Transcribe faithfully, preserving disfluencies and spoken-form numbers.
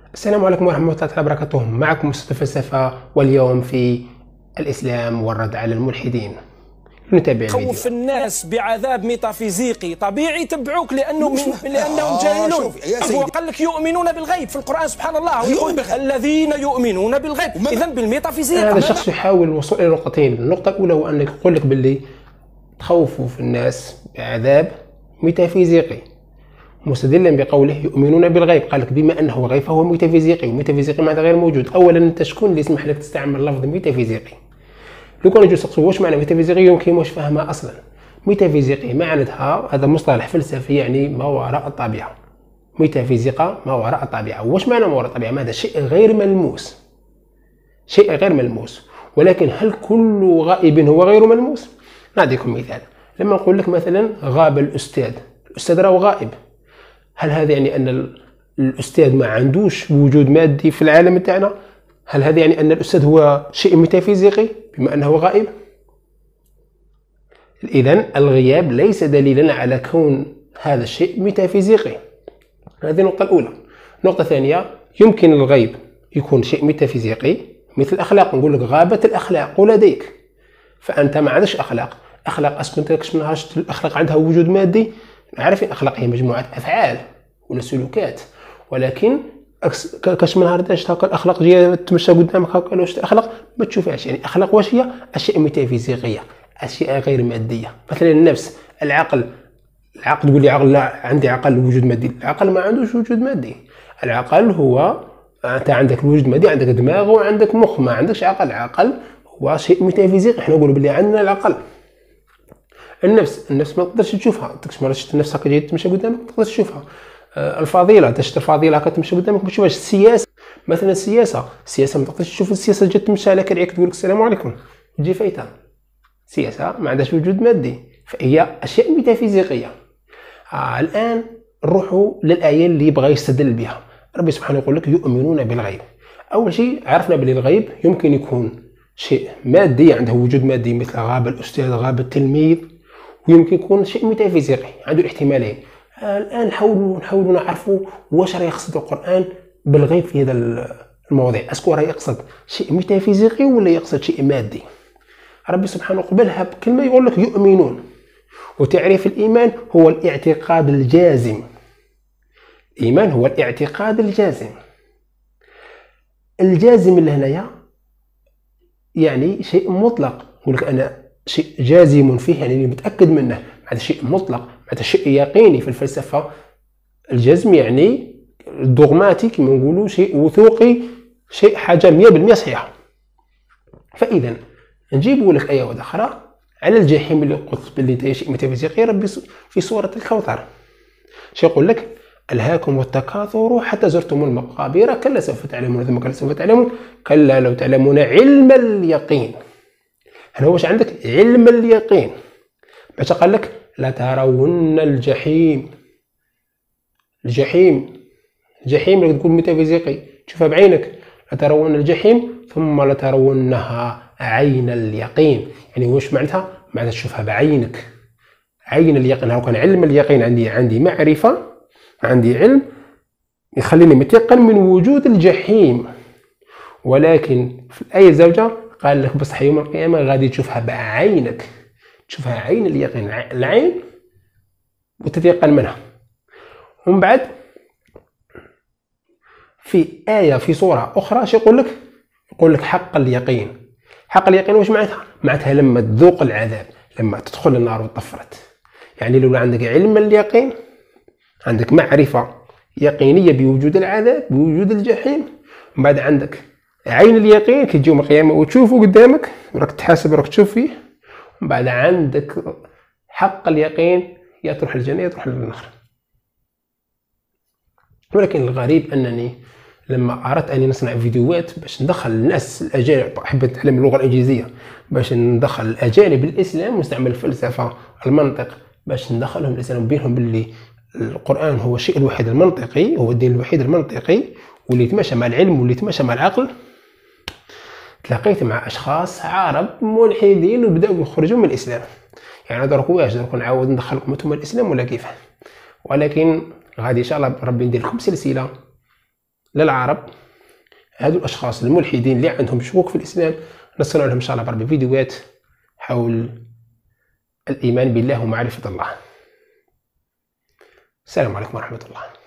السلام عليكم ورحمة الله تعالى وبركاته. معكم أستاذ الفلسفة، واليوم في الإسلام والرد على الملحدين. نتابع الفيديو. خوف الناس بعذاب ميتافيزيقي طبيعي يتبعوك لانه من لانهم جاهلون. هو قال لك يؤمنون بالغيب في القرآن، سبحان الله، ويقول الذين يؤمنون بالغيب، اذا بالميتافيزيق. هذا الشخص يحاول الوصول الى نقطتين. النقطة الأولى هو أنك يقول لك باللي تخوفوا في الناس بعذاب ميتافيزيقي، مستدلا بقوله يؤمنون بالغيب. قال لك بما انه غيب فهو ميتافيزيقي، وميتافيزيقي معناتها غير موجود. اولا انت شكون اللي يسمح لك تستعمل لفظ ميتافيزيقي؟ لو كان يجي يسقسوا واش معنى ميتافيزيقي يمكن واش فهمها اصلا. ميتافيزيقي معناتها هذا مصطلح فلسفي يعني ما وراء الطبيعه. ميتافيزيقا ما وراء الطبيعه. واش معنى ما وراء الطبيعه؟ هذا شيء غير ملموس، شيء غير ملموس. ولكن هل كل غائب هو غير ملموس؟ نعطيكم مثال. لما نقول لك مثلا غاب الاستاذ، الاستاذ راهو غائب، هل هذا يعني ان الاستاذ ما عندوش وجود مادي في العالم تاعنا؟ هل هذا يعني ان الاستاذ هو شيء ميتافيزيقي بما انه غائب؟ اذا الغياب ليس دليلا على كون هذا الشيء ميتافيزيقي. هذه النقطه الاولى. النقطه الثانيه، يمكن الغيب يكون شيء ميتافيزيقي مثل الاخلاق. نقول لك غابت الاخلاق لديك، فانت ما عندكش اخلاق. اخلاق اسكو انت كش من الاخلاق عندها وجود مادي؟ نعرف الاخلاق هي مجموعه افعال ولا سلوكات، ولكن كاش من هرداش هكا الاخلاق جايه تمشى قدامك هكا لو شفت الاخلاق ما تشوفهاش. يعني الاخلاق واش هي؟ اشياء ميتافيزيقيه، اشياء غير ماديه. مثلا النفس، العقل. العقل تقول لي عقل، لا عندي عقل وجود مادي. العقل ما عندوش وجود مادي. العقل هو انت عندك الوجود المادي، عندك دماغ وعندك مخ، ما عندكش عقل. العقل هو شيء ميتافيزيقي. احنا نقولوا بلي عندنا العقل. النفس، النفس ما تقدرش تشوفها. انت مرة شفت النفس هكا جايه تمشي قدامك ما تقدرش تشوفها. الفضيله، تشت الفضيله هكا تمشي قدامك ما تشوفهاش. السياسه مثلا، السياسه السياسه ما تقدرش تشوف. السياسه جات تمشي على كرعيك تقول لك السلام عليكم تجي فايته. السياسه ما عندهاش وجود مادي، فهي اشياء ميتافيزيقيه. آه الان نروحوا للايه اللي بغى يستدل بها. ربي سبحانه يقول لك يؤمنون بالغيب. اول شيء عرفنا بلي الغيب يمكن يكون شيء مادي عنده وجود مادي مثل غاب الاستاذ، غاب التلميذ، ويمكن يكون شيء ميتافيزيقي عنده الاحتمالين. الان نحاولوا نحاولوا نعرفوا واش راه يقصد القران بالغيب في هذا المواضيع. اسكو راه يقصد شيء ميتافيزيقي ولا يقصد شيء مادي؟ ربي سبحانه قبلها بكلمه يقول لك يؤمنون. وتعريف الايمان هو الاعتقاد الجازم. الايمان هو الاعتقاد الجازم. الجازم اللي هنايا يعني شيء مطلق. يقول لك انا شيء جازم فيه يعني متاكد منه. هذا شيء مطلق، هذا شيء يقيني. في الفلسفه الجزم يعني الدوغماتي كما نقولوا، شيء وثوقي، شيء حاجه مية بالمية صحيحه. فاذا نجيبوا لك ايه اخرى على الجحيم اللي قلت باللي هي شيء ميتافيزيقي. ربي في سوره الكوثر شي يقول لك الهاكم التكاثر حتى زرتم المقابر كلا سوف تعلمون ثم كلا سوف تعلمون كلا لو تعلمون علم اليقين. هنا واش عندك؟ علم اليقين. باش قال لك لترون الجحيم. الجحيم الجحيم اللي تقول ميتافيزيقي تشوفها بعينك. لترون الجحيم ثم لترونها عين اليقين. يعني واش معناتها؟ معناتها تشوفها بعينك، عين اليقين. لو كان علم اليقين عندي عندي معرفة، عندي علم يخليني متيقن من وجود الجحيم. ولكن في الآية الزوجة قال لك بصح يوم القيامة غادي تشوفها بعينك، تشوفها عين اليقين، العين وتتيقن منها. ومن بعد في آية في سورة أخرى شو يقول لك؟ يقول لك حق اليقين. حق اليقين واش معناتها؟ معناتها لما تذوق العذاب، لما تدخل النار وتطفرت. يعني لو عندك علم اليقين، عندك معرفة يقينية بوجود العذاب، بوجود الجحيم، ومن بعد عندك عين اليقين كي تجي يوم القيامة وتشوفه قدامك وراك تحاسب وراك تشوف فيه. ومن بعد عندك حق اليقين، يا تروح الجنة يا تروح للنار. ولكن الغريب أنني لما أردت أني نصنع فيديوهات باش ندخل الناس الأجانب، أحب أتعلم اللغة الإنجليزية، باش ندخل الأجانب الإسلام ونستعمل الفلسفة، المنطق، باش ندخلهم الإسلام بينهم باللي القرآن هو الشيء الوحيد المنطقي، هو الدين الوحيد المنطقي واللي يتماشى مع العلم واللي يتماشى مع العقل. تلاقيت مع أشخاص عرب ملحدين وبدأوا يخرجوا من الإسلام. يعني درك واش درك نعاود ندخلكم انتم الإسلام ولا كيف؟ ولكن غادي إن شاء الله ربي ندير لكم سلسلة لا العرب، هذو الاشخاص الملحدين اللي عندهم شكوك في الاسلام نصنع لهم ان شاء الله بربع فيديوهات حول الإيمان بالله ومعرفة الله. السلام عليكم ورحمة الله.